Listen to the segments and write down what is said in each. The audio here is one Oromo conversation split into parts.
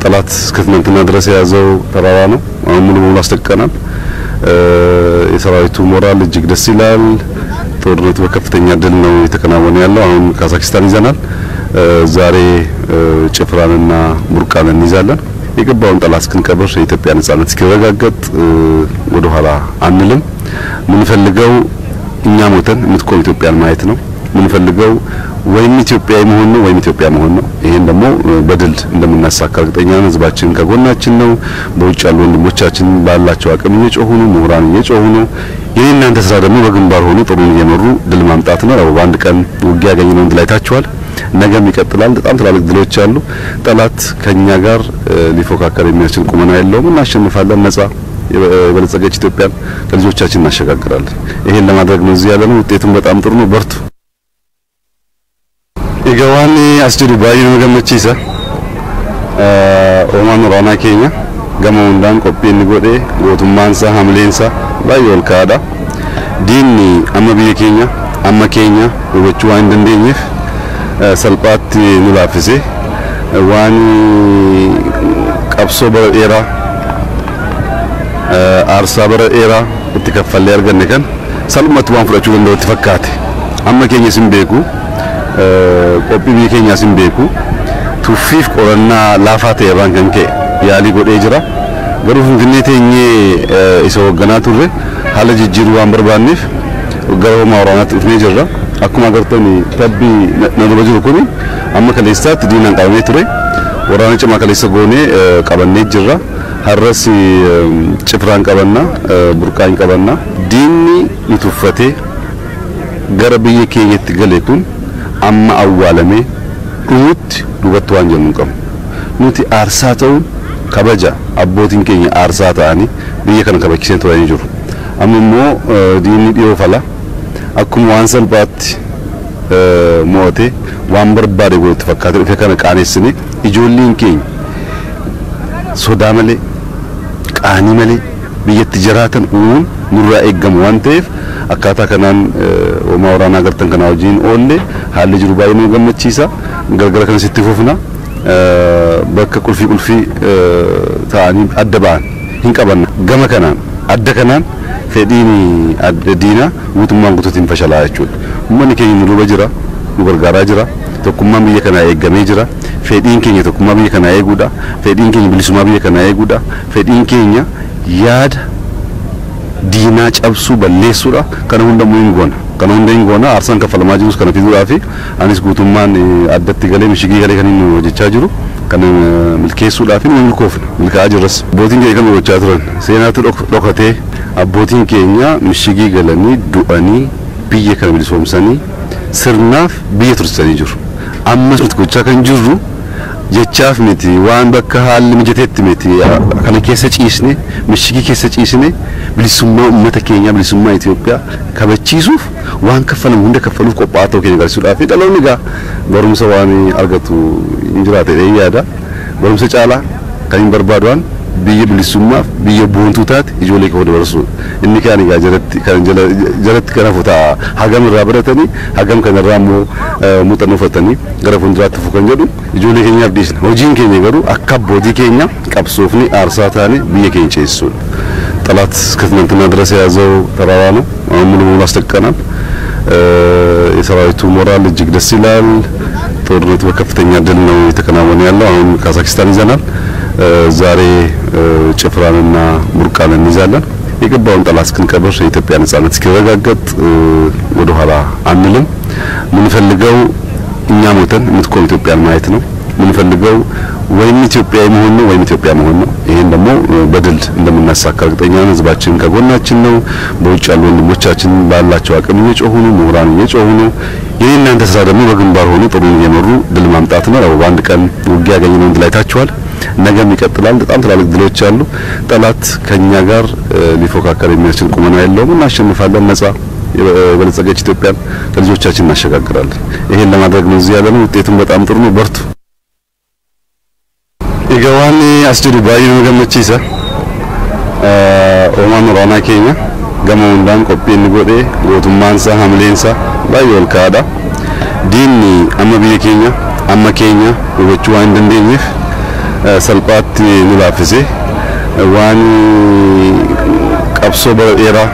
ጠላት እስከትናንትና ድረስ ያዘው ተራራ ነው። አሁን ሙሉ ሙሉ አስተቀናል። የሰራዊቱ ሞራል እጅግ ደስ ይላል። ጦርነቱ በከፍተኛ ድል ነው የተከናወነ ያለው። አሁን ካዛክስታን ይዘናል። ዛሬ ጭፍራንና ቡርቃን እንይዛለን። የገባውን ጠላት እስክንቀብር የኢትዮጵያ ነጻነት እስኪረጋገጥ ወደ ኋላ አንልም። ምን ፈልገው እኛ ሞተን የምትቆም ኢትዮጵያን ማየት ነው። ምን ፈልገው ወይም ኢትዮጵያዊ መሆን ነው ወይም ኢትዮጵያ መሆን ነው። ይሄን ደግሞ በድል እንደምናሳካ እርግጠኛ ነን። ህዝባችን ከጎናችን ነው። በውጭ ያሉ ወንድሞቻችን ባላቸው አቅም እየጮሁ ነው። ምሁራን እየጮሁ ነው። የእናንተ ስራ ደግሞ በግንባር ሆኖ ጥሩን እየመሩ ድል ማምጣት ነው። በአንድ ቀን ውጊያ ያገኘነው ድል አይታችኋል። ነገም ይቀጥላል። በጣም ትላልቅ ድሎች አሉ። ጠላት ከኛ ጋር ሊፎካከር የሚያስችል ቁመና የለውም። እናሸንፋለን። ነጻ የበለጸገች ኢትዮጵያን ለልጆቻችን እናሸጋግራለን። ይሄን ለማድረግ ነው እዚህ ያለነው። ውጤቱም በጣም ጥሩ ነው። በርቱ። ይገዋኒ አስጅዱ ባይኑ ገመቺሳ ኦማን ራና ኬኛ ገመውንዳን ቆጲን ጎዴ ጎቱማንሳ ሐምሌንሳ ባይወል ካዳ ዲኒ አመቢየ ኬኛ አመኬኛ ወበቹ አንደንደኝፍ ሰልጳት ኑላፍሴ ዋኒ ቀብሶ በኤራ አርሳ በኤራ እትከፈለ ያርገነከን ሰልመት ዋን ፍራቹ እንደው ተፈካተ አመኬኛ ሲምቤኩ ቆጲ ቢኬኛ ሲምቤኩ ቱፊፍ ቆረና ላፋቴ ባንከንከ ያሊ ጎዴ ጅራ ገሩፍ እንግኔቴኝ ኢሶገና ቱሬ ሀለ ጅጅሩ አንበርባኒፍ ገሮ ማውራናት እፍኔ ጅራ አኩማ ገርተኒ ተቢ ነብረጁ ኩኒ አመከለስታት ዲናን ቃሜ ቱሬ ወራነ ጭማ ከለሰ ጎኔ ቀበኔ ጅራ ሀረስ ጭፍራን ቀበና ቡርቃን ቀበና ዲኒ ይቱፈቴ ገረብዬ ከየት ገለኩን አማ አዋለሜ ኡት ዱበቷን ጀምንቀም ኑቲ አርሳተው ከበጃ አቦቲን ከኛ አርሳታኒ በየከነ ከበኪሰን ተወያይ ጅሩ አምሞ ዲኒ ዲዮፈላ አኩም ዋንሰልባት ሞቴ ዋንበርባዴ ጎት ተፈካተ ፈከነ ቃኔስኒ ኢጆሊን ከኝ ሶዳመሌ ቃኒመሌ በየት ጀራተን ኡን ኑራ ኤገም ዋንቴፍ አካታ ከናን ወማውራና ገርተን ከናውጂን ኦሌ ሀል ጅሩ ባይኑ ገመቺሳ ገርገረ ከነ ሲትፉፍና በከ ቁልፊ ታኒ አደባን hinqabanna gama kanan adda kanan fedini addina wutumman gututin fashala jechuudha ummani keenya duba jira nu gargaara jira tokkummaan biyya kana eegame jira fedhiin keenya tokkummaa biyya kana eeguudha fedhiin keenya bilisummaa biyya kana eeguudha fedhiin keenya yaada diina cabsu balleessuudha kana hunda muingona kana hunda ingona arsan kafalama jirus kana fiduudhafi anis guutummaan addatti galee mishigii galee kan inni hojjechaa jiru kana milkeessuudhaaf inni milkoofna milkaa jirras abbootiin keenya kan hojjechaa turan seenaatu dhokatee abbootiin keenya mishigii galanii du'anii biyya kana bilisoomsanii sirnaaf biyya tursanii jiru ammas gochaa kan jirru jechaaf miti waan bakka haalli mijateetti miti kana keessa ciisne mishigii keessa ciisne bilisummaa ummata keenya bilisummaa Itoophiyaa kabachiisuuf waan kaffalamu hunda kaffaluuf qophaa'aa keenya garsiisuudhaaf dhaloonni gaa barumsa waan argatu injiraate yaada barumsa caalaa kan barbaaduan biyya bilisummaaf biyya boontuu taate ijoollee koo dabarsu inni kaani gaa jaratti kana futa hagam irraa baratanii hagam kana irraa immoo muuxannoo fudhatanii gara fuulduraatti fuukan jedhu ijoollee keenyaaf dhiisna hojiin keenya garuu akka abbootii keenya qabsoofni aarsaa taane biyya keenya ceessuudha ጠላት እስከትናንትና ድረስ ያዘው ተራራ ነው አሁን ሙሉ ሙሉ አስተቀናል የሰራዊቱ ሞራል እጅግ ደስ ይላል ጦርነቱ በከፍተኛ ድል ነው የተከናወነ ያለው አሁን ካዛክስታን ይዘናል ዛሬ ጭፍራንና ቡርቃን እንይዛለን የገባውን ጠላት እስክንቀብር የኢትዮጵያ ነጻነት እስኪረጋገጥ ወደ ኋላ አንልም ምን ፈልገው እኛ ሞተን የምትቆም ኢትዮጵያን ማየት ነው ምን ፈልገው ወይም ኢትዮጵያዊ መሆን ነው ወይም ኢትዮጵያ መሆን ነው ይሄን ደግሞ በድል እንደምናሳካ እርግጠኛ ነን ህዝባችን ከጎናችን ነው በውጭ ያሉ ወንድሞቻችን ባላቸው አቅም እየጮሁ ነው ምሁራን እየጮሁ ነው የእናንተ ስራ ደግሞ በግንባር ሆኖ ጥሩን እየመሩ ድል ማምጣት ነው በአንድ ቀን ውጊያ ያገኘነው ድል አይታችኋል ነገም ይቀጥላል በጣም ትላልቅ ድሎች አሉ ጠላት ከኛ ጋር ሊፎካከር የሚያስችል ቁመና የለውም እናሸንፋለን ነጻ የበለጸገች ኢትዮጵያን ለልጆቻችን እናሸጋግራለን ይሄን ለማድረግ ነው እዚህ ያለነው ውጤቱም በጣም ጥሩ ነው በርቱ ይገዋኒ አስጅዱ ባይኑ ገመቺሳ ኦማን ራና ኬኛ ገመውንዳን ቆጲን ጎዴ ጎቱማንሳ ሐምሌንሳ ባይወል ካዳ ዲኒ አመቢየ ኬኛ አመኬኛ ወበቹ አንደንደኝፍ salphaatti nu laaffise waan qabsoo bara dheeraa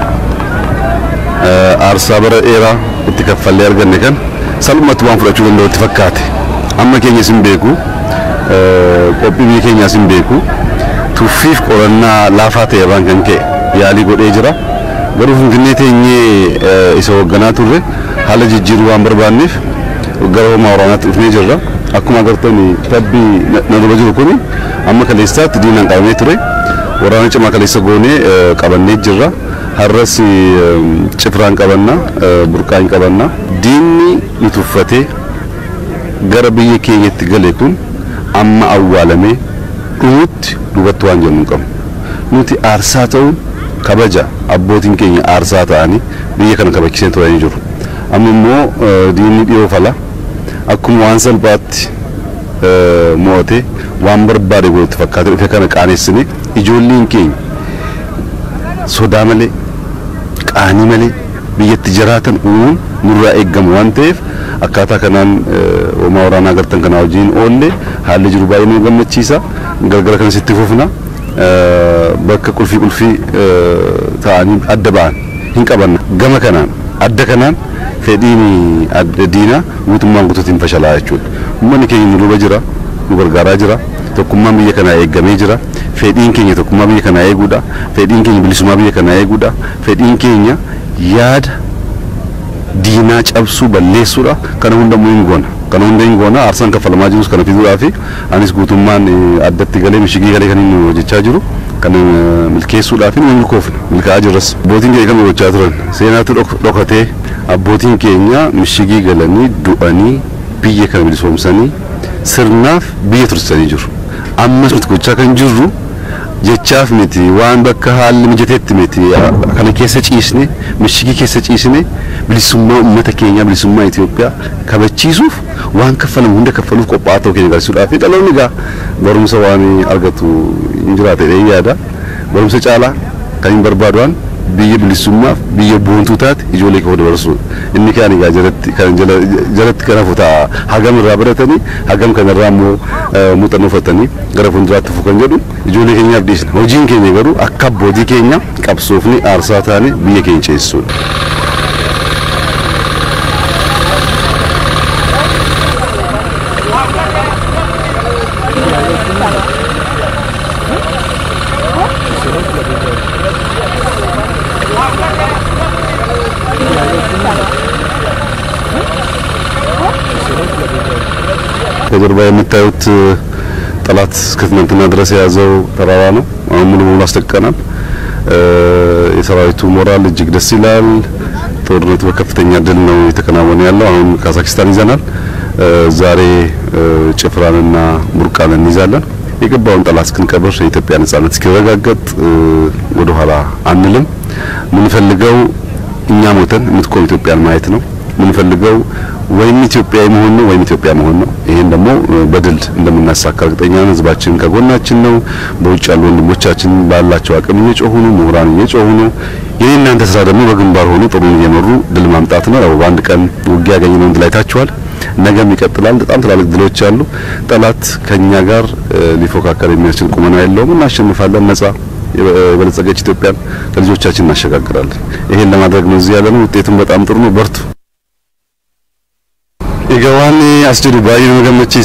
aarsaa bara dheeraa itti kaffallee arganne kan salphumatti waan fudhachuu danda'u itti fakkaate. Amma keenya sin beeku qophii biyya keenyaa sin beeku tuffiif qorannaa laafaa ta'e irraan kan ka'e yaalii godhee jira. Garuu Finfinnee teenyee isa hoogganaa turre haala jijjiiruu waan barbaanneef gara Hoomaa Waraanaatti dhufnee jirra. Akkuma agartanii tabbii na dura jiru kun amma kaleessaatti diinaan qabamee ture. Waraana cimaa kaleessa goonee qabannee jirra. Har'as cifraan qabannaa burqaan qabannaa. Diinni nu tuffatee gara biyya keenyatti gale kun amma awwaalamee dhumutti duubatti waan jennu qabu. Nuti aarsaa ta'uun kabaja abbootiin keenya aarsaa ta'anii biyya kana kabachiisee turanii jiru. Amma immoo diinni dhiyoo fala akkuma waan salphaatti mo'atee waan barbaade godhutti fakkaatee dhufe kana qaanessinee ijoolleen keenya sodaa malee qaanii malee biyyatti jiraatan uumuun nurraa eeggamu waan ta'eef akkaataa kanaan Hoomaa Waraanaa agartan kana wajjin oolle haalli jiru baay'ee nu gammachiisa. Gargara kanas itti fufna. Bakka qulfii ta'anii adda ba'an hin qabanna. Gama kanaan adda kanaan fedhiin adda diinaa guutummaan guutuutiin fashalaa jechuudha. Uummanni keenya nu duuba jira, nu gargaaraa jira. Tokkummaan biyya kanaa eeggamee jira. Fedhiin keenya tokkummaa biyya kanaa eeguudha. Fedhiin keenya bilisummaa biyya kanaa eeguudha. Fedhiin keenya yaada diinaa cabsuu balleessuudha. Kana hundamuu hin goona. Kana hunda hin goona. Aarsaan kaffalamaa jirus kana fiduudhaaf anis guutummaan addatti galee mishigii galee kan inni hojjechaa jiru. Kan milkeessuudhaaf ni milkoofna. Milkaa'aa jirras. Abbootiin keenya kan hojjechaa turan seenaatti dhokatee abbootiin keenya mishigii galanii du'anii biyya kana bilisoomsanii sirnaaf biyya tursanii jiru. Ammas nuti gochaa kan jirru jechaaf miti waan bakka haalli mijateetti miti kana keessa ciisne mishigii keessa ciisne bilisummaa uummata keenyaa bilisummaa Itoophiyaa kabachiisuuf waan kaffalamu hunda kaffaluuf qophaa'aa ta'uu keenya agarsiisuudhaaf dhaloonni gaa barumsa waan argatu hin jiraate yaada. Barumsa caalaa kan hin barbaadu biyya bilisummaaf biyya boontuu taate ijoollee koo dabarsu. Inni kaan egaa jalatti kana futaa hagam irraa baratanii hagam kanarraa immoo muuxannoo fudhatanii gara fuulduraatti fufu kan jedhu ijoollee keenyaaf dhiisna. Hojiin keenya garuu akka abbootii keenya qabsoofni aarsaa taane biyya keenya ceesisuudha. ከጀርባ የምታዩት ጠላት እስከትናንትና ድረስ የያዘው ተራራ ነው። አሁን ሙሉ በሙሉ አስለቅቀናል። የሰራዊቱ ሞራል እጅግ ደስ ይላል። ጦርነቱ በከፍተኛ ድል ነው የተከናወነ ያለው። አሁን ካዛክስታን ይዘናል። ዛሬ ጭፍራንና ቡርቃን እንይዛለን። የገባውን ጠላት እስክንቀብር የኢትዮጵያ ነጻነት እስኪረጋገጥ ወደ ኋላ አንልም። ምን ፈልገው እኛ ሞተን የምትቆም ኢትዮጵያን ማየት ነው። ምን ፈልገው ወይም ኢትዮጵያዊ መሆን ነው ወይም ኢትዮጵያ መሆን ነው። ይሄን ደግሞ በድል እንደምናሳካ እርግጠኛ ነን። ህዝባችን ከጎናችን ነው። በውጭ ያሉ ወንድሞቻችን ባላቸው አቅም እየጮሁ ነው። ምሁራን እየጮሁ ነው። የእናንተ ስራ ደግሞ በግንባር ሆኖ ጦሩን እየመሩ ድል ማምጣት ነው። ያው በአንድ ቀን ውጊያ ያገኘነው እንት ላይ ታችኋል። ነገም ይቀጥላል። በጣም ትላልቅ ድሎች አሉ። ጠላት ከኛ ጋር ሊፎካከር የሚያስችል ቁመና የለውም። እናሸንፋለን። ነጻ የበለጸገች ኢትዮጵያን ለልጆቻችን እናሸጋግራለን። ይሄን ለማድረግ ነው እዚህ ያለነው። ውጤቱም በጣም ጥሩ ነው። በርቱ። ኢገዋን አስጀዱ ባይ ነው ገመቺሳ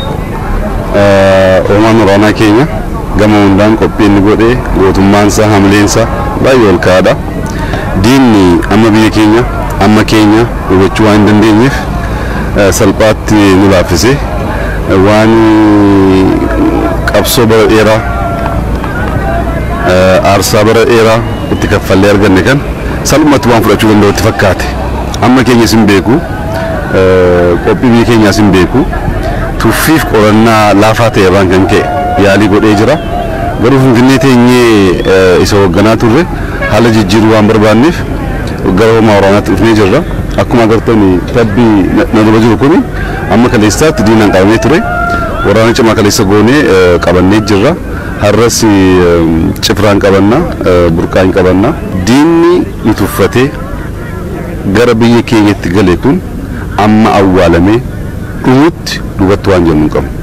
ኦማን ራና ኬኛ ገመውንዳን ቆጴን ጎዴ ጎቱማንሳ ሐምሌንሳ ባይ ወልካዳ ዲኒ አማ ቢየ ኬኛ አማ ኬኛ ወቹ ዋን እንደኝፍ ሰልጳት ንላፍሴ ዋን ቀብሶ በኤራ አርሳ በኤራ እትከፈለ ያርገነከን ሰልመት ዋን ፍራቹ እንደው ተፈካተ አማ ኬኛ ሲምቤኩ qophii biyya keenyaa sin beeku tuffiif qorannaa laafaa ta'e irraan kan ka'e yaalii godhee jira. Garuu Finfinnee teenyee isa hoogganaa turre haala jijjiiruu waan barbaanneef gara Hoomaa Waraanaatti dhufnee jirra. Akkuma agartanii tabbii na dura jiru kun amma kaleessaatti diinaan qabamee ture. Waraana cimaa kaleessa goonee qabannee jirra. Har'as cifraan qabannaa burqaan qabannaa. Diinni nu tuffatee gara biyya keenyatti gale kun amma awwaalamee dhumutti duubatti waan jennu qabu.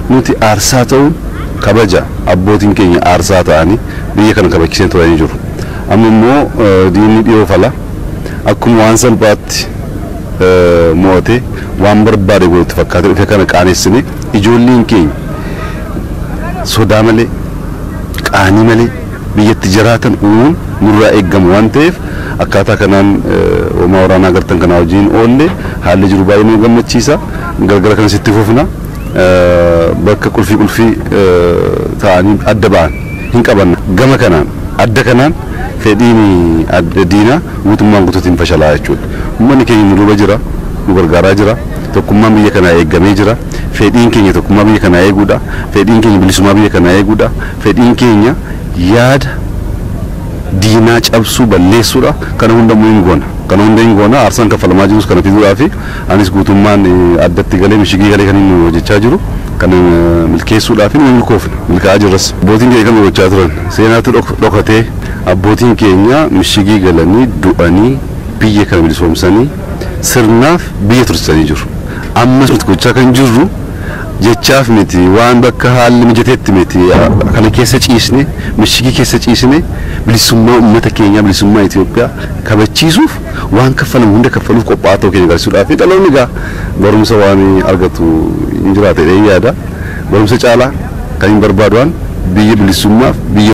nuti aarsaa ta'uun kabaja abbootiin keenya aarsaa ta'anii biyya kana kabachiisan turanii jiru. Amma immoo diinni dhiyoo fala akkuma waan salphaatti moo'atee waan barbaade godhutti fakkaatee dhufe kana qaanessinee ijoolleen keenya sodaa malee qaanii malee biyyatti jiraatan uumuun nurraa eeggamu waan ta'eef akkaataa kanaan hoomaa waraanaa gartan kana wajjin oolle haalli jiru baay'ee nu gammachiisa. Galgala kana sitti fufna bakka qulfii ta'anii adda ba'an hin qabanna. Gama kanaan adda kanaan fedhiin adda diinaa guutummaan guutuutiin fashalaa jechuudha. Uummanni keenya nu duuba jira, nu gargaaraa jira. Tokkummaan biyya kanaa eeggamee jira. Fedhiin keenya tokkummaa biyya kanaa eeguudha. Fedhiin keenya bilisummaa biyya kanaa eeguudha. Fedhiin keenya yaada diinaa cabsuu balleessuudha. Kana hundamuu hin goona. Kana hunda hin goona. Aarsaan kaffalamaa jirus kana fiduudhaafi anis guutummaan addatti galee mishigii galee kan inni hojjechaa jiru. Kan milkeessuudhaaf nu milkoofna. Milkaa'aa jirras. Abbootiin keenya kan gochaa turan seenaatti dhokatee abbootiin keenya mishigii galanii du'anii biyya kana bilisoomsanii sirnaaf biyya tursanii jiru. Ammas nuti gochaa kan jirru jechaaf miti waan bakka haalli mijateetti miti kana keessa ciisne mishigii keessa ciisne bilisummaa uummata keenya bilisummaa Itoophiyaa kabachiisuuf waan kaffalamu hunda kaffaluuf qophaa'aa ta'uu keenya agarsiisuudhaaf dhaloonni egaa barumsa waan argatu hin jiraate yaada barumsa caalaa kan hin barbaadu waan biyya bilisummaaf biyya